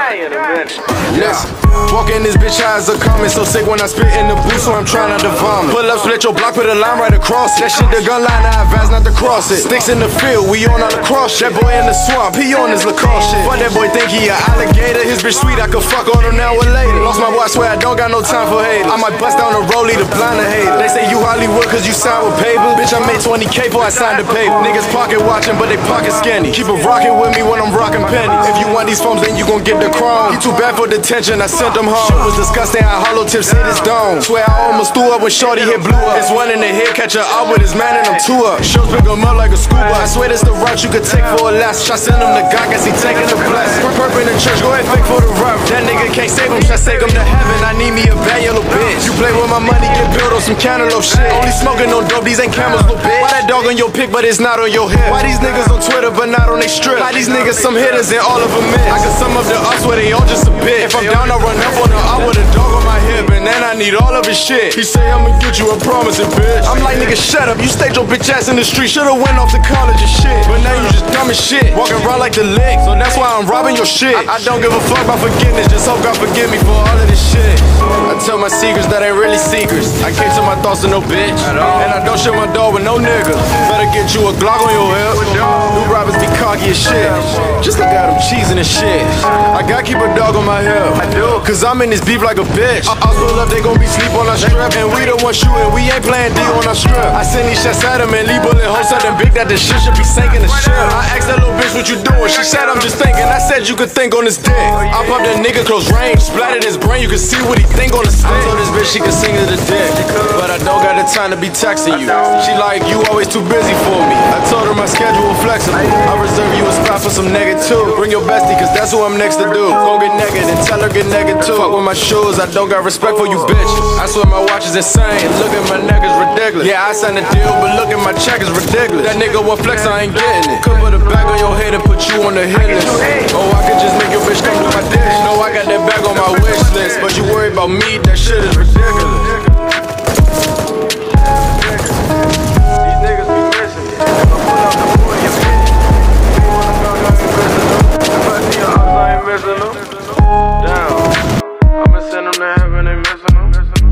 Listen, walk in this bitch eyes are coming. So sick when I spit in the booth, so I'm trying not to vomit. Pull up, split your block, put a line right across it. That shit the gun line, I advise not to cross it. Sticks in the field, we on all the cross shit. That boy in the swamp, he on his Lacoste shit. Fuck that boy think he an alligator. His bitch sweet, I could fuck on him now or later. Lost my boy, I swear I don't got no time for haters. I might bust down the rollie to blind a hater. They say you Hollywood cause you signed with paper. Bitch, I made 20K before I signed the paper. Niggas pocket watching, but they pocket skinny. Keep it rocking with me when I'm rocking pennies. If you want these phones, then you gon' get the chrome. He too bad for detention, I sent him home. Shit was disgusting, how hollow tips hit his dome. Swear I almost threw up when shorty hit blew up. It's one in the head, catch her up with his man and I'm two up. Shows pick him up like a scuba. I swear this the route you could take for a last. I send him to God, guess he taking the bless. Purple in the church, go ahead fake for the rap. That nigga can't save him, try take him to heaven. I need me a bad yellow bitch. You play with my money, get built on some cantaloupe shit. Only smoking no dope, these ain't camels, little bitch. Why that dog on your pick, but it's not on your hip? Why these niggas on Twitter, but not on they strip? Why these niggas some hitters and all of them miss? I can sum up the us where they all just a bit. If I'm down, I run up on the up with a dog on my hip, and then I need all of his shit. He say I'ma get you a promising bitch. I'm like, nigga, shut up. You stayed your bitch ass in the street. Should've went off to college and shit. But now you just dumb as shit. Walking around like the lick. So that's why I'm robbing your shit. I don't give a fuck about forgiveness. Just hope God forgive me for all of this shit. I tell my secrets that ain't really secrets. I can't tell my thoughts to no bitch. And I don't share my dog with no nigga. Better get you a Glock on your hip. New robbers be cocky as shit. Just look at them cheesing and shit. I gotta keep a dog on my hip. I do. Cause I'm in this beef like a bitch. I pull up, they gon' be sleep on our strip. And we the one shooting, we ain't playing D on our strip. I send these shots at him and leave bullet holes at them big that the shit should be sinking the ship. I asked that little bitch what you doing. She said I'm just thinking. I said you could think on this dick. I pop that nigga close range, splattered his brain. You can see what he think on the stick. I told this bitch she could sing to the dick, but I don't got the time to be texting you. She like, you always too busy for me. I told her my schedule flexible. I reserve you a spot for some nigga too. Bring your bestie, cause that's who I'm next to do. Go get naked and tell her get naked too. Fuck with my shoes, I don't got respect for you bitches. I swear my watch is insane. Look at my neck is ridiculous. Yeah, I signed a deal, but look at my check is ridiculous. That nigga want flex, I ain't getting it. Could put a bag on your head and put you on the hit list. Oh, I could just make your bitch come to my dish. No, I got that bag on my wish list, but you worry about me, that shit is ridiculous. These niggas be missing it. If I pull out the boy, you bitch. You wanna go, I ain't missing them. If I see your house, I ain't missing them. Damn, I'ma send them to heaven, they missing them.